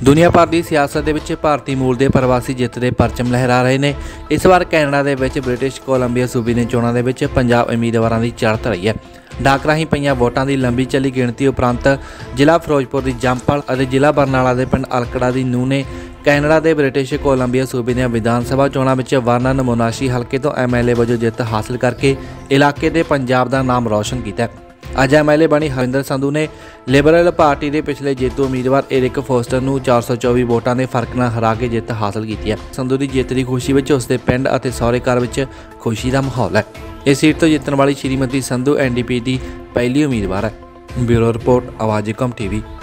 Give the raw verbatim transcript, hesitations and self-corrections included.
दुनिया भर की सियासत दे विच भारतीय मूल के प्रवासी जित के परचम लहरा रहे हैं। इस बार कैनेडा के विच ब्रिटिश कोलंबिया सूबे दी चोणां दे विच पंजाब उम्मीदवारों की चढ़त रही है। डाक राही पईयां वोटां की लंबी चली गिणती उपरंत जिला फिरोजपुर की जंपल और जिला बरनाला के पिंड अलकड़ा की नूह ने कैनेडा के ब्रिटिश कोलंबिया सूबे दी विधान सभा चोणां विच वर्नन मोनाशी हल्के तो एम एल ए वजों जित हासिल करके इलाके के पंजाब का नाम रोशन किया। अज एम एल ए बनी हरिंदर संधू ने लिबरल पार्टी के पिछले जेतू उम्मीदवार एरिक फोस्टर नूं चार सौ चौबी वोटां के फर्क नाल हरा के जित हासिल की है। संधू की जित की खुशी में उसके पिंड और सौरे घर में खुशी का माहौल है। इस सीट तो जितने वाली Shrimati Sandhu N D P की पहली उम्मीदवार है। ब्यूरो रिपोर्ट आवाज़ कम टीवी।